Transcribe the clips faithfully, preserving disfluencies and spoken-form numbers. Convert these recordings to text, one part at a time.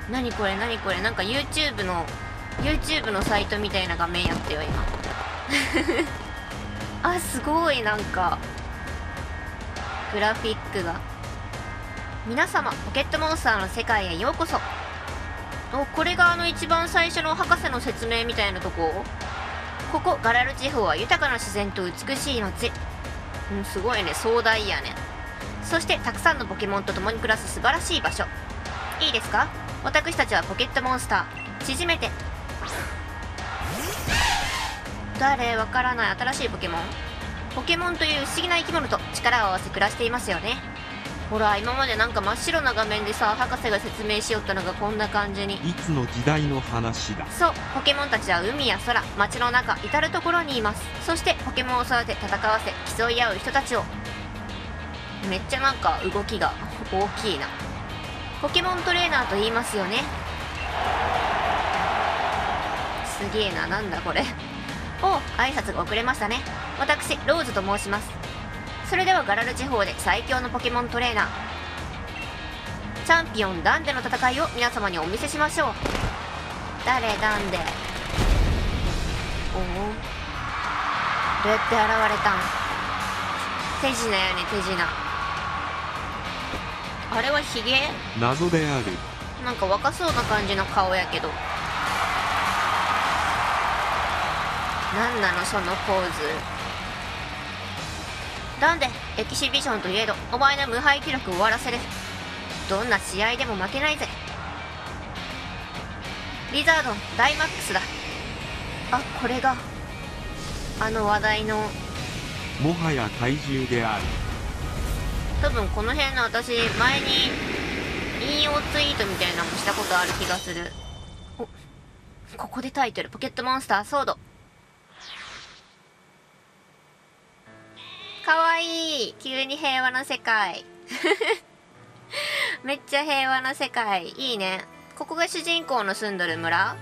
なにこれなにこれ、なんか YouTube の YouTube のサイトみたいな画面やったよ今あ、すごい、なんかグラフィックが。皆様、ポケットモンスターの世界へようこそ。お、これがあの一番最初の博士の説明みたいなとこ。ここガラル地方は豊かな自然と美しい街。うん、すごいね、壮大やね。そしてたくさんのポケモンと共に暮らす素晴らしい場所。いいですか、私たちはポケットモンスター。縮めて。誰？わからない。新しいポケモン。ポケモンという不思議な生き物と力を合わせ暮らしていますよね。ほら、今までなんか真っ白な画面でさ、博士が説明しよったのがこんな感じに。 いつの時代の話だ。 そう、ポケモンたちは海や空、街の中、至る所にいます。そしてポケモンを育て、戦わせ、競い合う人たちを。めっちゃなんか動きが大きいな。ポケモントレーナーと言いますよね。すげえな、なんだこれおう、挨拶が遅れましたね。私、ローズと申します。それではガラル地方で最強のポケモントレーナー、チャンピオンダンデの戦いを皆様にお見せしましょう。誰ダンデ。おお、どうやって現れたん。手品やね、手品。あれはヒゲ？ 謎である。 なんか若そうな感じの顔やけど。なんなのそのポーズ。ダンデ、エキシビションといえどお前の無敗記録を終わらせる。どんな試合でも負けないぜ。リザードンダイマックスだ。あ、これがあの話題の。 もはや怪獣である。 多分この辺の私前に引用ツイートみたいなのもしたことある気がする。お、ここでタイトル、ポケットモンスターソード。かわいい。急に平和な世界めっちゃ平和な世界。いいね。ここが主人公の住んどる村。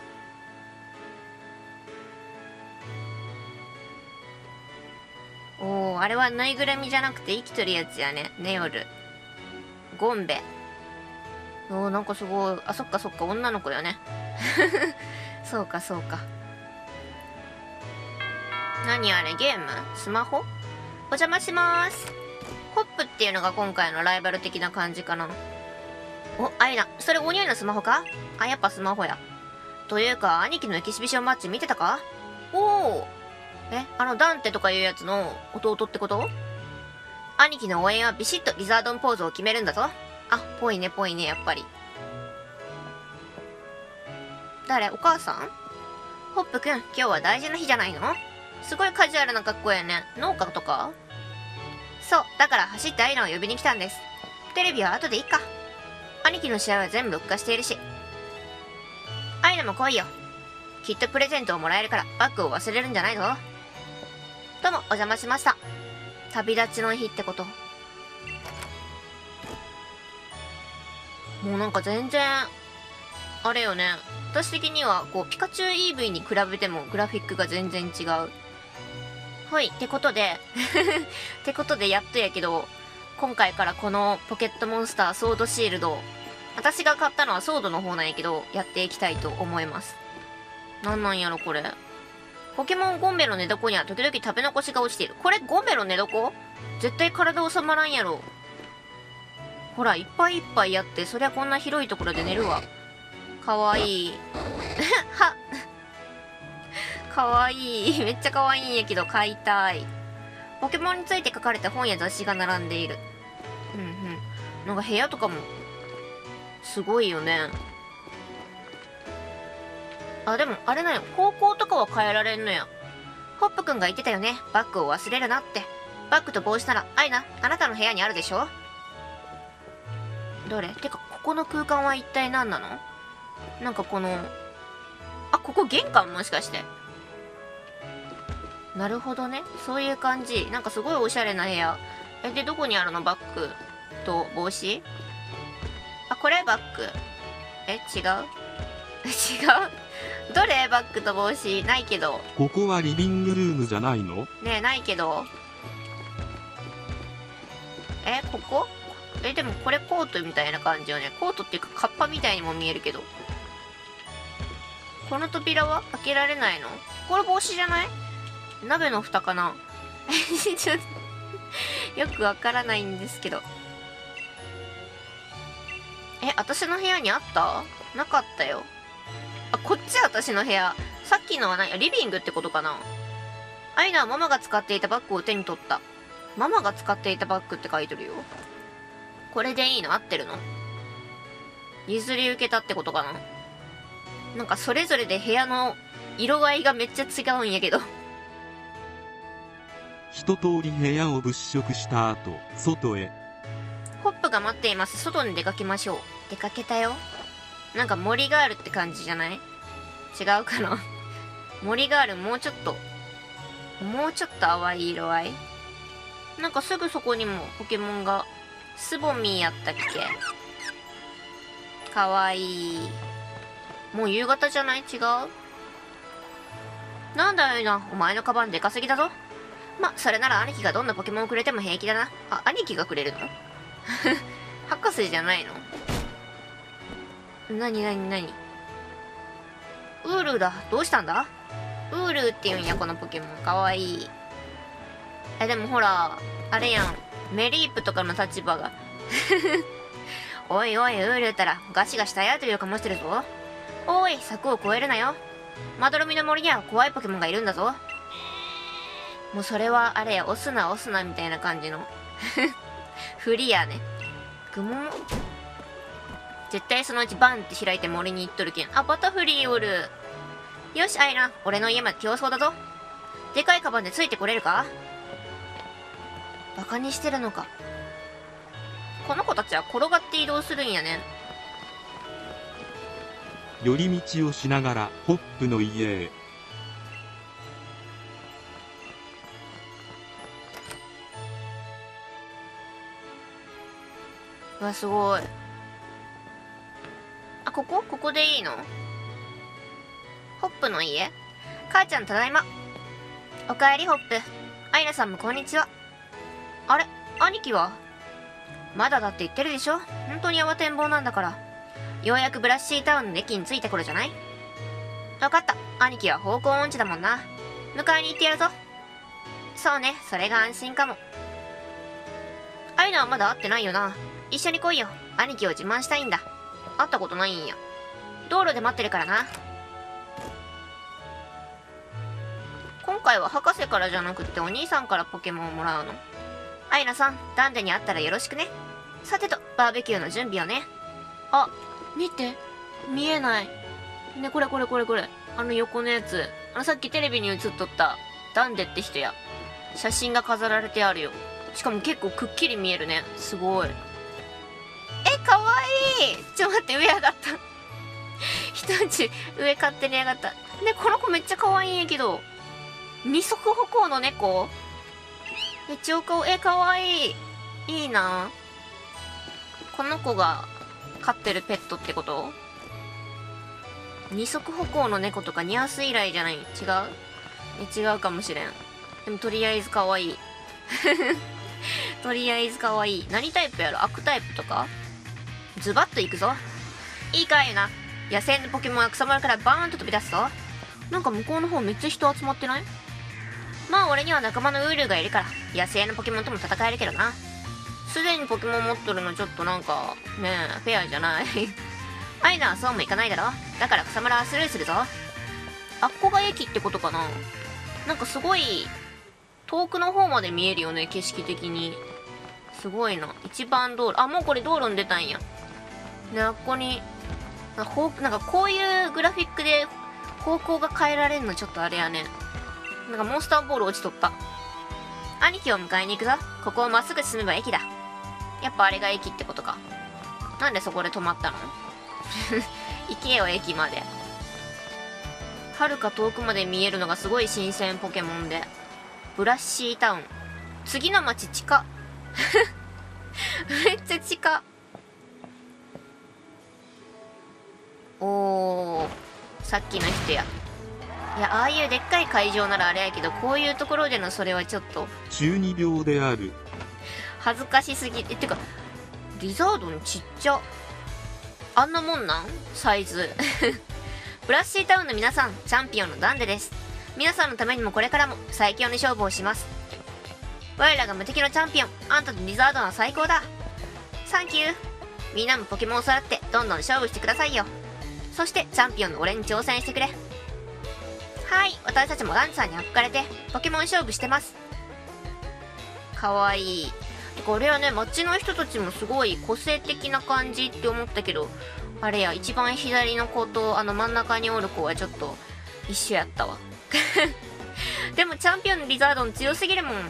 おお、あれはぬいぐるみじゃなくて生きとるやつやね。ネオルゴンベ。おお、なんかすごい。あ、そっかそっか、女の子よねそうかそうか。何あれ、ゲーム？スマホ？お邪魔しまーす。ホップっていうのが今回のライバル的な感じかな。お、アイナ、それおにゃいのスマホか？あ、やっぱスマホや。というか、兄貴のエキシビションマッチ見てたか？おお。え、あのダンテとかいうやつの弟ってこと？兄貴の応援はビシッとリザードンポーズを決めるんだぞ。あ、ぽいねぽいね、やっぱり。誰？お母さん？ホップくん、今日は大事な日じゃないの？すごいカジュアルな格好やね。農家とか？そう、だから走ってアイナを呼びに来たんです。テレビは後でいいか。兄貴の試合は全部録画しているし。アイナも来いよ。きっとプレゼントをもらえるからバッグを忘れるんじゃないぞ。どうもお邪魔しました。旅立ちの日ってこと。もうなんか全然あれよね。私的にはこうピカチュウ イーブイ に比べてもグラフィックが全然違う。はい、ってことでってことでやっとやけど、今回からこのポケットモンスターソードシールド、私が買ったのはソードの方なんやけど、やっていきたいと思います。なんなんやろこれ。ポケモンゴンベの寝床には時々食べ残しが落ちている。これゴンベの寝床？絶対体収まらんやろ。ほら、いっぱいいっぱいやって、そりゃこんな広いところで寝るわ。かわいいはかわいいめっちゃかわいいんやけど買いたい。ポケモンについて書かれた本や雑誌が並んでいる。うんうん。なんか部屋とかもすごいよね。あ、でもあれだよ、方向とかは変えられんのや。ホップくんが言ってたよね、バッグを忘れるなって。バッグと帽子ならアイナ、あなたの部屋にあるでしょ。どれ？てかここの空間は一体何なの？なんかこの、あ、ここ玄関もしかして。なるほどね、そういう感じ。なんかすごいおしゃれな部屋。え、でどこにあるの？バッグと帽子？あ、これバッグ。え、違う違うどれ？バッグと帽子ないけど。 ここはリビングルームじゃないの？ ねえ、ないけど。え、ここ？ え、でもこれコートみたいな感じよね。コートっていうかカッパみたいにも見えるけど。この扉は開けられないの？これ帽子じゃない？鍋の蓋かな？ちょっとよくわからないんですけど。え、私の部屋にあった？なかったよ。あ、こっちは私の部屋。さっきのは何？リビングってことかな？アイナはママが使っていたバッグを手に取った。ママが使っていたバッグって書いてるよ。これでいいの？合ってるの？譲り受けたってことかな？なんかそれぞれで部屋の色合いがめっちゃ違うんやけど。 一通り部屋を物色した後、外へ。 ホップが待っています。外に出かけましょう。出かけたよ。なんか森があるって感じじゃない？違うかな？森がある。もうちょっともうちょっと淡い色合い。なんかすぐそこにもポケモンが。スボミーやったっけ？かわいい。もう夕方じゃない？違う？なんだよな、お前のカバンでかすぎだぞ。ま、それなら兄貴がどんなポケモンをくれても平気だな。あ、兄貴がくれるの？博士じゃないの？なになになに？ウールーだ。どうしたんだ？ウールーって言うんや、このポケモン。かわいい。え、でもほら、あれやん。メリープとかの立場が。おいおい、ウールーったらガシガシ体当たりをかましてるぞ。おい、柵を越えるなよ。まどろみの森には怖いポケモンがいるんだぞ。もうそれはあれや、押すな押すなみたいな感じの。フリやね。ぐもん。絶対そのうちバンって開いて森に行っとるけん。あ、バタフリーおる。よし、アイナ、俺の家まで競争だぞ。でかいカバンでついてこれるか？バカにしてるのか。この子たちは転がって移動するんやね。 寄り道をしながらホップの家へ。 うわ、すごい。あ、ここ？ここでいいの？ホップの家？母ちゃんただいま。おかえりホップ。アイナさんもこんにちは。あれ？兄貴は？まだだって言ってるでしょ？本当に慌てんぼうなんだから。ようやくブラッシータウンの駅に着いた頃じゃない？わかった。兄貴は方向音痴だもんな。迎えに行ってやるぞ。そうね、それが安心かも。アイナはまだ会ってないよな。一緒に来いよ。兄貴を自慢したいんだ。会ったことないんや。道路で待ってるからな。今回は博士からじゃなくてお兄さんからポケモンをもらうの？アイナさん、ダンデに会ったらよろしくね。さてと、バーベキューの準備をね。あ、見て。見えない。ね、これこれこれこれ。あの横のやつ。あのさっきテレビに映っとったダンデって人や。写真が飾られてあるよ。しかも結構くっきり見えるね。すごい。え、かわいい。ちょっと待って、上上がった。一口上勝手に上がった。ね、この子めっちゃかわいいんやけど。二足歩行の猫？めっちゃお顔、え、かわいい。いいな。この子が飼ってるペットってこと？二足歩行の猫とかニャース以来じゃない？違う？え、違うかもしれん。でもとりあえずかわいい。とりあえずかわいい。何タイプやろ？悪タイプとか？ズバッといくぞ。いいかいな。野生のポケモンが草むらからバーンと飛び出すぞ。なんか向こうの方めっちゃ人集まってない？まあ俺には仲間のウールーがいるから野生のポケモンとも戦えるけどな。すでにポケモン持っとるのちょっとなんかねえフェアじゃない。アイナはそうもいかないだろ。だから草むらはスルーするぞ。あっこが駅ってことかな。なんかすごい遠くの方まで見えるよね、景色的に。すごいな。一番道路、あ、もうこれ道路に出たんやね。あっこになんかほなんかこういうグラフィックで方向が変えられるのちょっとあれやね。なんかモンスターボール落ちとった。兄貴を迎えに行くぞ。ここをまっすぐ進めば駅だ。やっぱあれが駅ってことか。なんでそこで止まったの？行けよ駅まで。はるか遠くまで見えるのがすごい新鮮ポケモンで。ブラッシータウン。次の町近。めっちゃ近。おー、さっきの人や。いや、ああいうでっかい会場ならあれやけど、こういうところでのそれはちょっと中二病である。 恥ずかしすぎて。てかリザードンちっちゃ。あんなもんなんサイズ。ブラッシータウンの皆さん、チャンピオンのダンデです。皆さんのためにもこれからも最強の勝負をします。我らが無敵のチャンピオン、あんたとリザードンは最高だ。サンキュー。みんなもポケモンを育ってどんどん勝負してくださいよ。そしてチャンピオンの俺に挑戦してくれ。はい、私たちもランチさんに憧れてポケモン勝負してます。かわいい。これはね、街の人たちもすごい個性的な感じって思ったけど、あれや、一番左の子とあの真ん中におる子はちょっと一緒やったわ。でもチャンピオンのリザードン強すぎるもん。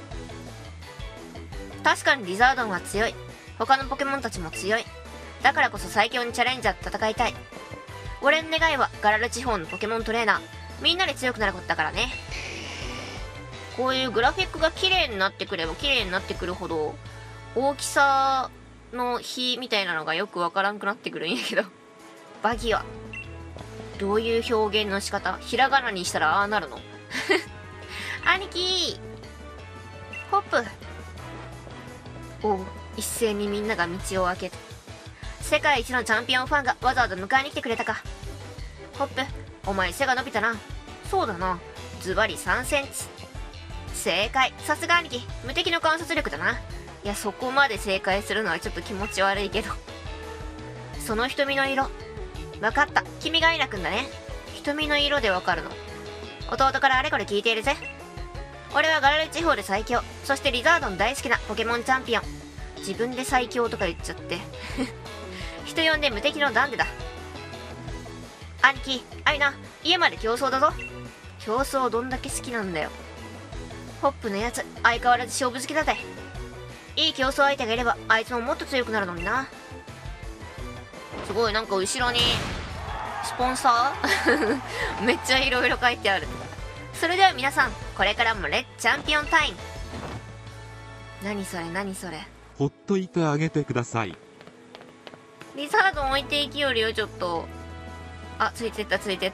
確かにリザードンは強い。他のポケモンたちも強い。だからこそ最強にチャレンジャーと戦いたい。俺の願いはガラル地方のポケモントレーナー、みんなで強くなることだからね。こういうグラフィックが綺麗になってくれば綺麗になってくるほど、大きさの比みたいなのがよくわからんくなってくるんやけど。バギはどういう表現の仕方？ひらがなにしたらああなるの？兄貴ホップ。おう、一斉にみんなが道を開けた。世界一のチャンピオンファンがわざわざ迎えに来てくれたか。ホップ、お前背が伸びたな。そうだな、ズバリさんセンチ。正解。さすが兄貴、無敵の観察力だな。いや、そこまで正解するのはちょっと気持ち悪いけど。その瞳の色。わかった、君がアイナくんだね。瞳の色でわかるの。弟からあれこれ聞いているぜ。俺はガラル地方で最強、そしてリザードン大好きなポケモンチャンピオン。自分で最強とか言っちゃって人呼んで無敵のダンデだ。兄貴、アイナ、家まで競争だぞ。競争どんだけ好きなんだよ。ホップのやつ相変わらず勝負好きだぜ。いい競争相手がいればあいつももっと強くなるのにな。すごい、なんか後ろにスポンサーめっちゃいろいろ書いてある。それでは皆さん、これからもレッチャンピオンタイム。何それ何それ。 ほっといてあげてください。 リザードン置いていきよるよ、ちょっと。あ、ついてったついてった。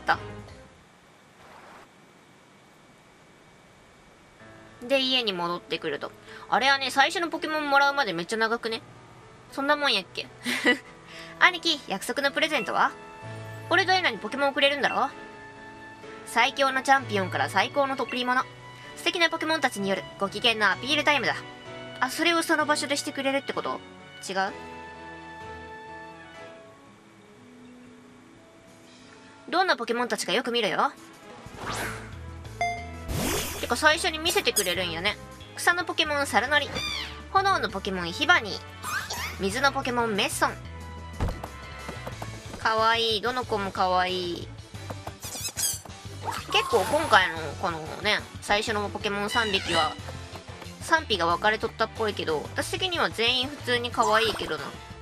で、家に戻ってくると。あれはね、最初のポケモンもらうまでめっちゃ長くね。そんなもんやっけ。兄貴、約束のプレゼントは？俺とエナにポケモンをくれるんだろ？最強のチャンピオンから最高の贈り物。素敵なポケモンたちによるご機嫌なアピールタイムだ。あ、それをその場所でしてくれるってこと？違う？どんなポケモンたちかよく見るよ。てか最初に見せてくれるんやね。草のポケモンサルノリ、炎のポケモンヒバニー、水のポケモンメッソン。かわいい、どの子もかわいい。結構今回のこのね、最初のポケモンさんびきは賛否が分かれとったっぽいけど、私的には全員普通に可愛いけどな。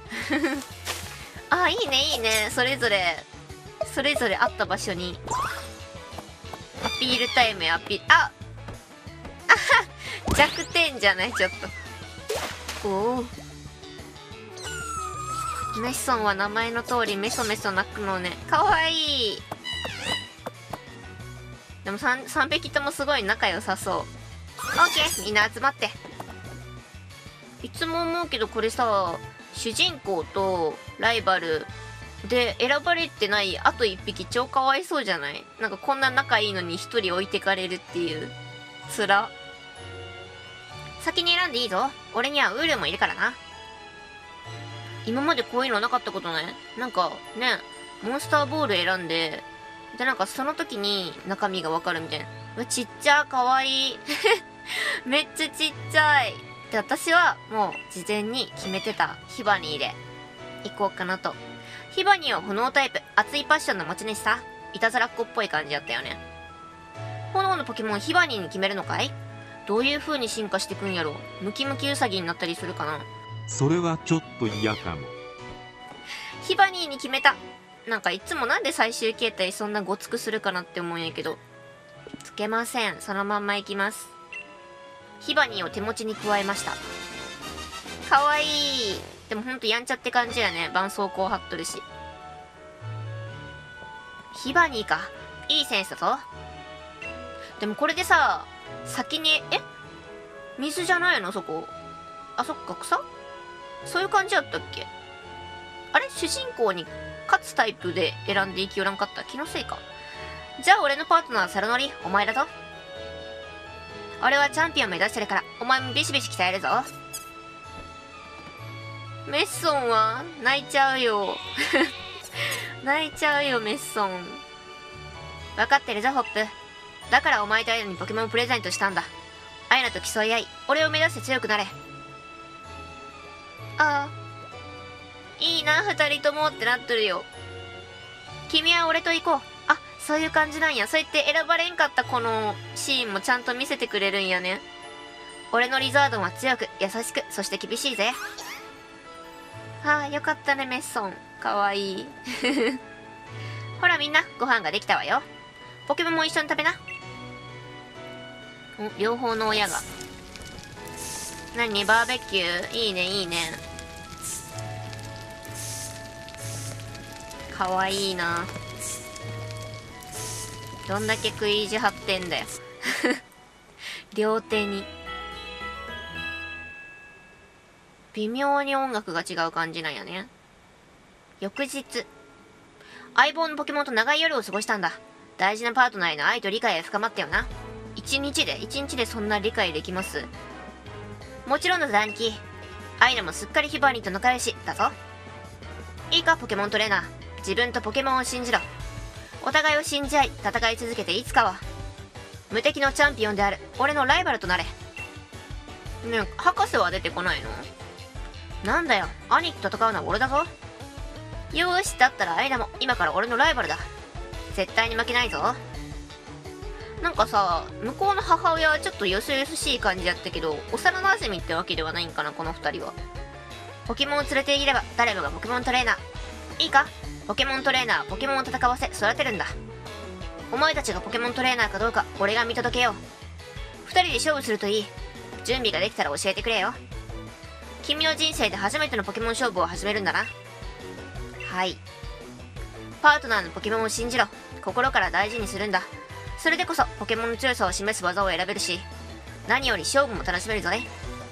あ、いいねいいね。それぞれそれぞれあった場所にアピールタイムやアピール、ああ弱点じゃない、ちょっと。おお、メッソンは名前の通りメソメソ鳴くのね。かわいい。でも 3, 3匹ともすごい仲良さそう。オッケー、みんな集まって。いつも思うけどこれさ、主人公とライバルで選ばれてないあといっぴき超かわいそうじゃない？なんかこんな仲いいのにひとり置いてかれるっていうつら。先に選んでいいぞ。俺にはウールもいるからな。今までこういうのなかったことない？なんかね、モンスターボール選んで、でなんかその時に中身がわかるみたいな。うわ、ちっちゃ、かわいい。めっちゃちっちゃい。で、私はもう事前に決めてたヒバニーで行こうかなと。ヒバニーは炎タイプ、熱いパッションの持ち主さ。いたずらっ子っぽい感じだったよね。炎のポケモンヒバニーに決めるのかい？どういう風に進化してくんやろ。ムキムキウサギになったりするかな。 それはちょっと嫌かも。 ヒバニーに決めた。なんかいつもなんで最終形態そんなごつくするかなって思うんやけど、つけません。そのまんまいきます。ヒバニーを手持ちに加えました。かわいい。でもほんとやんちゃって感じやね。絆創膏貼っとるし。ヒバニーか。いいセンスだぞ。でもこれでさ、先に、え？水じゃないのそこ。あ、そっか、草？ そういう感じだったっけ？あれ主人公に勝つタイプで選んでいきよらんかった？気のせいか。じゃあ俺のパートナーサルノリ、お前だぞ。俺はチャンピオン目指してるから、お前もビシビシ鍛えるぞ。メッソンは泣いちゃうよ。泣いちゃうよ、メッソン。分かってるぞ、ホップ。だからお前とアイナにポケモンをプレゼントしたんだ。アイナと競い合い、俺を目指して強くなれ。ああ。いいな、二人ともってなっとるよ。君は俺と行こう。あ、そういう感じなんや。そうやって選ばれんかったこのシーンもちゃんと見せてくれるんやね。俺のリザードンは強く、優しく、そして厳しいぜ。はあ、よかったね、メッソン。かわいい。ほらみんな、ご飯ができたわよ。ポケモンも一緒に食べな。お、両方の親が。何、バーベキュー？いいね、いいね。かわいいな。どんだけ食い意地張ってんだよ。両手に。微妙に音楽が違う感じなんやね。翌日。相棒のポケモンと長い夜を過ごしたんだ。大事なパートナーへの愛と理解が深まったよな。一日で一日でそんな理解できます？もちろんだぜ、兄貴。アイナもすっかりヒバニーと仲良しだぞ。いいか、ポケモントレーナー。自分とポケモンを信じろ。お互いを信じ合い、戦い続けていつかは、無敵のチャンピオンである俺のライバルとなれ。ねえ、博士は出てこないの？なんだよ、兄貴と戦うのは俺だぞ。よーし、だったらアイナも今から俺のライバルだ。絶対に負けないぞ。なんかさ、向こうの母親はちょっとよそよそしい感じだったけど、幼馴染ってわけではないんかな、この二人は。ポケモンを連れていれば誰もがポケモントレーナー。いいか、ポケモントレーナーはポケモンを戦わせ育てるんだ。お前たちがポケモントレーナーかどうか俺が見届けよう。二人で勝負するといい。準備ができたら教えてくれよ。君の人生で初めてのポケモン勝負を始めるんだな。はい。パートナーのポケモンを信じろ。心から大事にするんだ。それでこそポケモンの強さを示す技を選べるし、何より勝負も楽しめるぞね。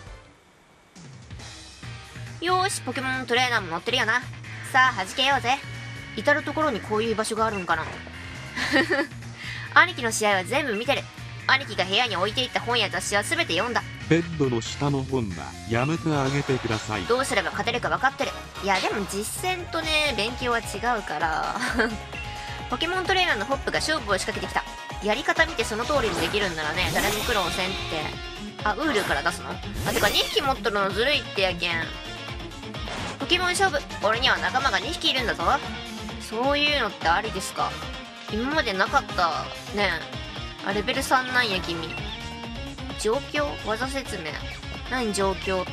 よーし、ポケモントレーナーも乗ってるよな。さあ、弾けようぜ。至る所にこういう場所があるんかな。兄貴の試合は全部見てる。兄貴が部屋に置いていった本や雑誌は全て読んだ。 ベッドの下の本はやめてあげてください。 どうすれば勝てるか分かってる。いやでも実践とね、勉強は違うからポケモントレーナーのホップが勝負を仕掛けてきた。やり方見てその通りにできるんならね、誰も苦労せんって。あ、ウールから出すの？あ、てかにひき持っとるのずるいってやけん。ポケモン勝負、俺には仲間がにひきいるんだぞ。そういうのってありですか？今までなかったね。あ、レベルさんなんや君。状況？技説明。何状況って。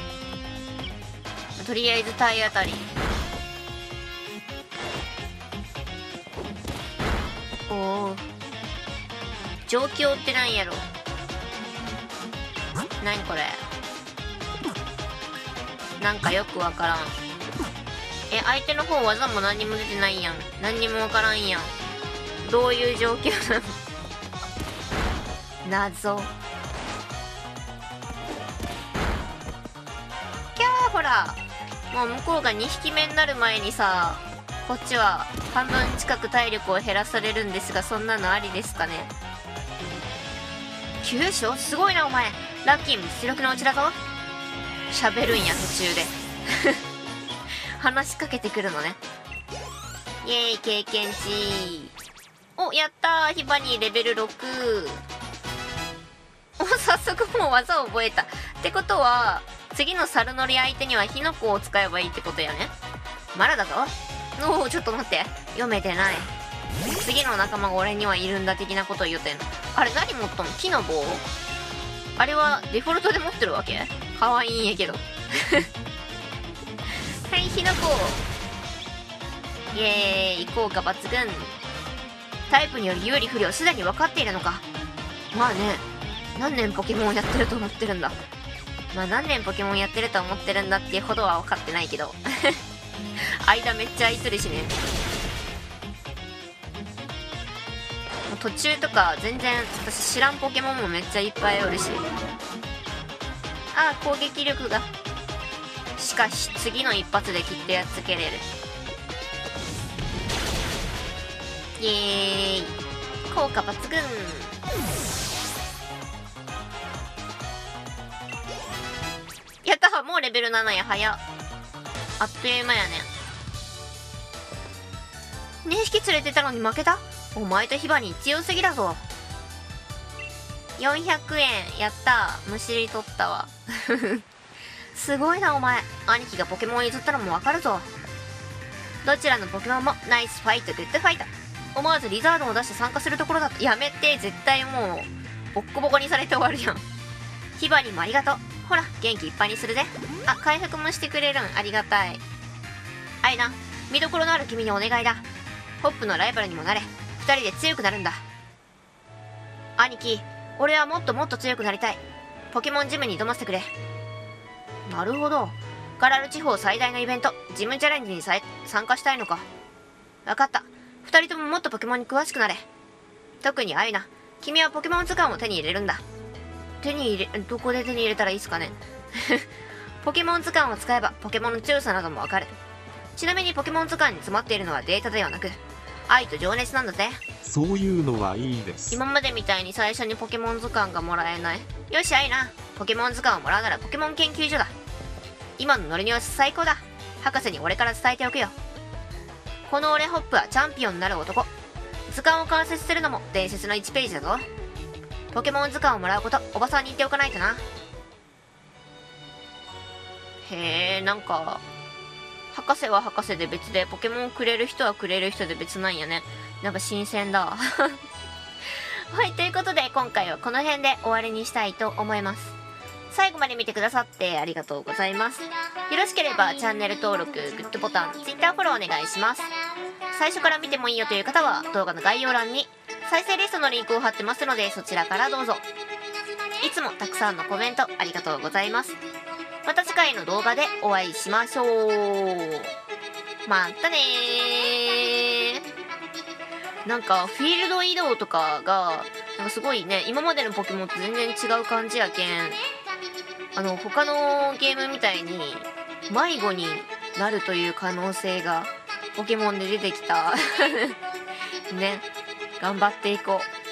とりあえず体当たり。おお。状況ってなんやろ。何これ。なんかよくわからん。え、相手の方技も何にも出てないやん。何にもわからんやん。どういう状況なの？謎。キャー、ほら。もう向こうがにひきめになる前にさ、こっちは半分近く体力を減らされるんですが、そんなのありですかね。急所？すごいなお前。ラッキーも実力のうちだぞ。喋るんや途中で話しかけてくるのね。イエーイ、経験値。お、やったー。ヒバニーレベルろく。お、早速もう技を覚えた。ってことは次のサルノリ相手にはヒノコを使えばいいってことやね。まだだぞ。おお、ちょっと待って、読めてない。次の仲間が俺にはいるんだ的なことを言うてんの。あれ何持ったの？木の棒？あれはデフォルトで持ってるわけ？かわいいんやけどはい、ヒノコ。イエーイ、効果抜群。タイプによる有利不利をすでに分かっているのか。まあね、何年ポケモンをやってると思ってるんだ。まあ何年ポケモンやってると思ってるんだっていうほどは分かってないけど間めっちゃ空いてるしね。途中とか全然私知らんポケモンもめっちゃいっぱいおるし。ああ、攻撃力がしかし次の一発できっとやっつけれる。イエーイ、効果抜群。やった、もうレベルななや。早っ、あっという間やね。にひき連れてたのに負けた。お前とヒバに強すぎだぞ。よんひゃくえん。やった、むしり取ったわ。すごいなお前。兄貴がポケモンを譲ったのもわかるぞ。どちらのポケモンもナイスファイト、グッドファイト。思わずリザードンを出して参加するところだった。やめて、絶対もうボッコボコにされて終わるやん。ヒバにもありがとう。ほら元気いっぱいにするぜ。あ、回復もしてくれるん、ありがたい。あいな、見どころのある君にお願いだ。ホップのライバルにもなれ。二人で強くなるんだ。兄貴、俺はもっともっと強くなりたい。ポケモンジムに挑ませてくれ。なるほど、ガラル地方最大のイベント、ジムチャレンジにさえ参加したいのか。わかった、二人とももっとポケモンに詳しくなれ。特にアイナ、君はポケモン図鑑を手に入れるんだ。手に入れ、どこで手に入れたらいいっすかね。ポケモン図鑑を使えばポケモンの強さなどもわかる。ちなみにポケモン図鑑に詰まっているのはデータではなく愛と情熱なんだぜ。 そういうのはいいです。 今までみたいに最初にポケモン図鑑がもらえない。よし、アイナ、ポケモン図鑑をもらうならポケモン研究所だ。今のノリには最高だ。博士に俺から伝えておくよ。この俺ホップはチャンピオンになる男。図鑑を完成するのも伝説のいちページだぞ。ポケモン図鑑をもらうことおばさんに言っておかないとな。へえ、なんか博士は博士で別でポケモンくれる人はくれる人で別なんやね。なんか新鮮だ。はい、ということで今回はこの辺で終わりにしたいと思います。最後まで見てくださってありがとうございます。よろしければチャンネル登録、グッドボタン、Twitter フォローお願いします。最初から見てもいいよという方は動画の概要欄に再生リストのリンクを貼ってますのでそちらからどうぞ。いつもたくさんのコメントありがとうございます。また次回の動画でお会いしましょう。またねー。なんかフィールド移動とかがなんかすごいね、今までのポケモンと全然違う感じやけん、あの他のゲームみたいに迷子になるという可能性がポケモンで出てきた。ね、頑張っていこう。